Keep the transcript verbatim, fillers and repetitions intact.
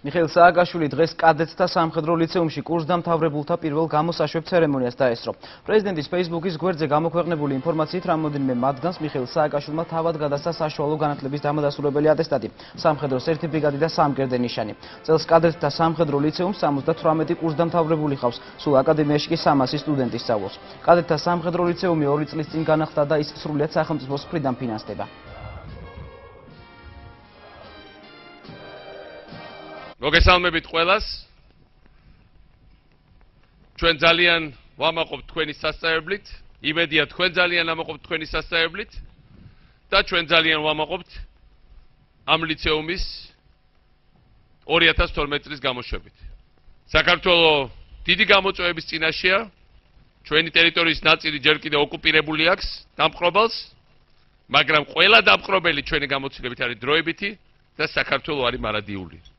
მიხეილ სააკაშვილი დღეს კადეტთა სამხედრო ლიცეუმში კურსდამთავრებულთა პირველ გამოსაშვებ ცერემონიას დაესწრო. პრეზიდენტის Facebook-ის გვერდზე გამოქვეყნებული ინფორმაციით რამოდენიმე მათგანს მიხეილ სააკაშვილმა თავად გადასცა საშუალო განათლების დამადასტურებელი ატესტატი, სამხედრო სერტიფიკატი და სამკერდე ნიშანი. წელს კადეტთა სამხედრო ლიცეუმს სამოცდათვრამეტი კურსდამთავრებული ჰყავს, სულ აკადემიაში კი სამასი სტუდენტი სწავლობს. კადეტთა სამხედრო ლიცეუმი ორი წლის წინ განახდა და ის სრულიად სახელმწიფოს მხრიდან ფინანსდება. მოგესალმებით ყველას. ჩვენ ძალიან ვამაყობთ თქვენი სასწავლებლით, იმედია თქვენ ძალიან ამაყობთ თქვენი სასწავლებლით და ჩვენ ძალიან ვამაყობთ ამ ლიცეუმის ორი ათას თორმეტი წლის გამოშვებით. საქართველოს დიდი გამოწვევების წინაშეა, ჩვენი ტერიტორიის ნაწილი ჯერ კიდევ ოკუპირებული აქვს დამპყრობელს, მაგრამ ყველა დამპყრობელი ჩვენი გამოცდილებით არის დროებითი და საქართველოს არის მარადიული.